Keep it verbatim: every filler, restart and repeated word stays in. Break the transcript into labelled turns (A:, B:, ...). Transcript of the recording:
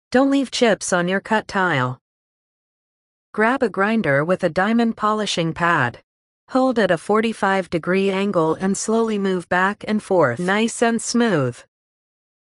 A: Don't leave chips on your cut tile. Grab a grinder with a diamond polishing pad. Hold at a forty-five degree angle and slowly move back and forth. Nice and smooth.